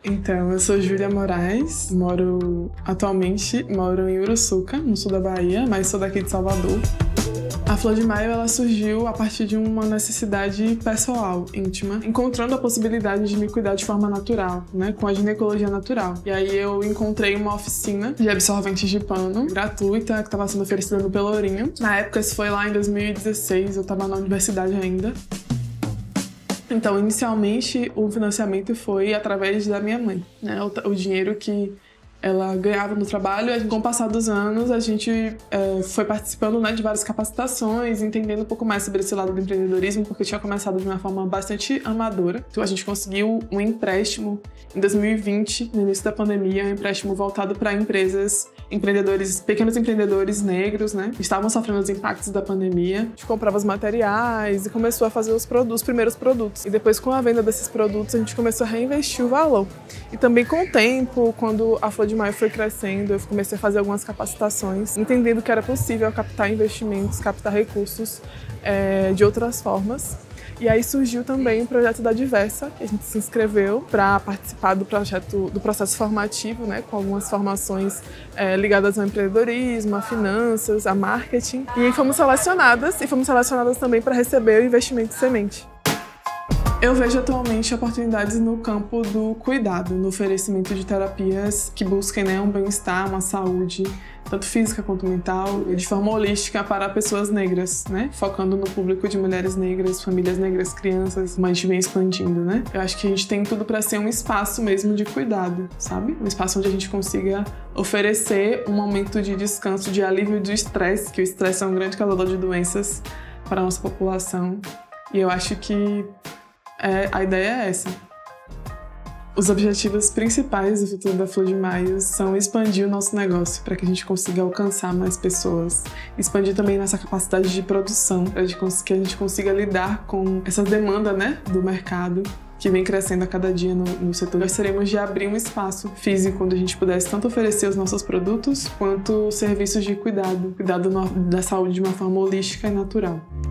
Então, eu sou Júlia Morais, atualmente moro em Uruçuca, no sul da Bahia, mas sou daqui de Salvador. A Flor de Maio ela surgiu a partir de uma necessidade pessoal, íntima, encontrando a possibilidade de me cuidar de forma natural, né, com a ginecologia natural. E aí eu encontrei uma oficina de absorventes de pano gratuita que estava sendo oferecida no Pelourinho. Na época, isso foi lá em 2016, eu estava na universidade ainda. Então, inicialmente, o financiamento foi através da minha mãe, né? O dinheiro que ela ganhava no trabalho. Com o passar dos anos, a gente foi participando, né, de várias capacitações, entendendo um pouco mais sobre esse lado do empreendedorismo, porque eu tinha começado de uma forma bastante amadora. Então, a gente conseguiu um empréstimo em 2020, no início da pandemia, um empréstimo voltado para pequenos empreendedores negros, né, que estavam sofrendo os impactos da pandemia. A gente comprava os materiais e começou a fazer os primeiros produtos. E depois, com a venda desses produtos, a gente começou a reinvestir o valor. E também com o tempo, quando a Flor de Maio foi crescendo, eu comecei a fazer algumas capacitações, entendendo que era possível captar investimentos, captar recursos de outras formas. E aí surgiu também o projeto da Diversa, que a gente se inscreveu para participar do processo formativo, né, com algumas formações ligadas ao empreendedorismo, a finanças, a marketing. E aí fomos selecionadas também para receber o investimento semente. Eu vejo atualmente oportunidades no campo do cuidado, no oferecimento de terapias que busquem, né, um bem-estar, uma saúde, tanto física quanto mental, de forma holística para pessoas negras, né? Focando no público de mulheres negras, famílias negras, crianças, mas a gente vem expandindo, né? Eu acho que a gente tem tudo para ser um espaço mesmo de cuidado, sabe? Um espaço onde a gente consiga oferecer um momento de descanso, de alívio do estresse, que o estresse é um grande causador de doenças para a nossa população. E eu acho que a ideia é essa. Os objetivos principais do futuro da Flor de Maio são expandir o nosso negócio para que a gente consiga alcançar mais pessoas. Expandir também nossa capacidade de produção, para que a gente consiga lidar com essa demanda, né, do mercado que vem crescendo a cada dia no setor. Nós gostaríamos de abrir um espaço físico onde a gente pudesse tanto oferecer os nossos produtos quanto serviços de cuidado da saúde de uma forma holística e natural.